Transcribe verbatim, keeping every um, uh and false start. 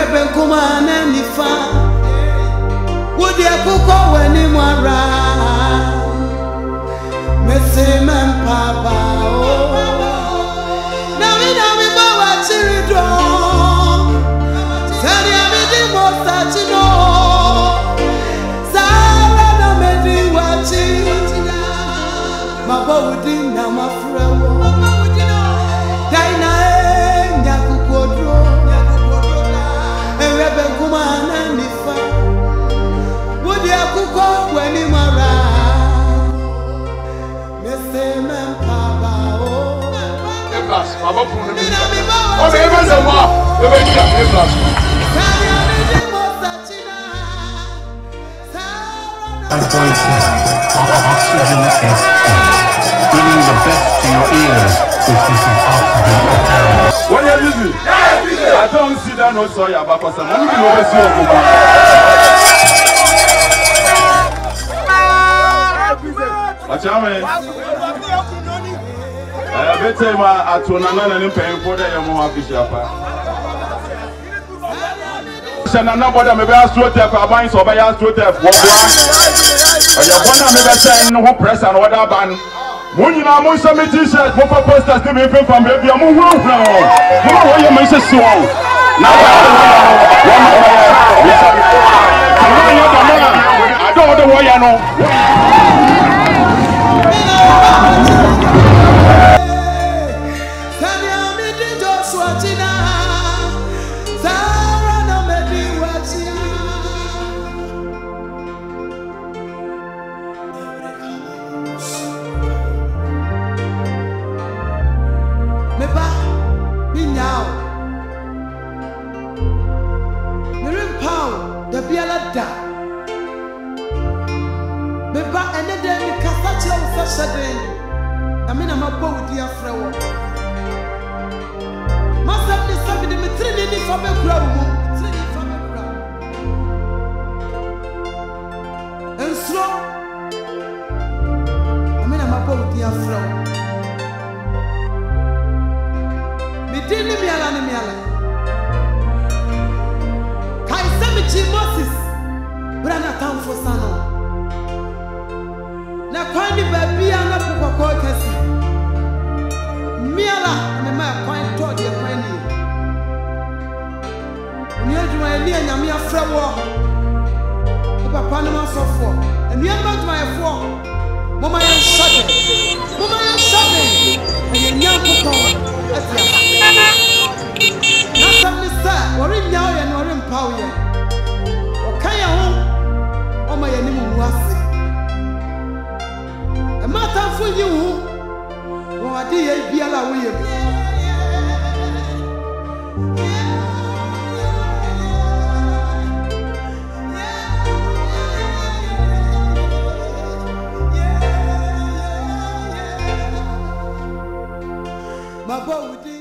Erebe kumana nifa Wudi akuko weni mwara Mesime mpapa Nami nami bawa chiridro Sani amidi mosa chino Sara na medi wachi Mabo wudi na mafrewo Daina e nyakukodro Erebe kumana nifa Wudi akuko weni mwara Mesime mpapa Plus, my mom from the middle. Oh, the heavens are more. The way you have plus. Oxygen is bringing the best to your ears with this oxygen. What are you doing? I don't see that no soy about some money over Gomoa. What's your name? I bet you my atonana and paying for the Gomoa Bishop. Send another maybe I throw there for buying so by us through there. What you want to maybe say no press and what ban. When you know most of my t-shirts, what posters to be from baby, I'm moving now. What are you, Missus Swan? Now I don't know the way I know. I mean, I'm a boat, dear Frewo. Must have been something in the three from a crowd. And so, I mean, I'm a boat, dear Frewo. Me didn't be an animal. Kai Samichi Moses, but I'm not town for Sano. Na kwani baby ana kokoko kesi miala me ma kwani to de kwani ni aduma eli anyame afrewo e papa no masofo enu amba aduma efo mama ya shade mama ya shade e nya kokko atia na samni sa wori nya o ye no ori mpawo ye o kan ya ho o ma ya ni mu ase Mata for you, what do you be allowed with? My boy.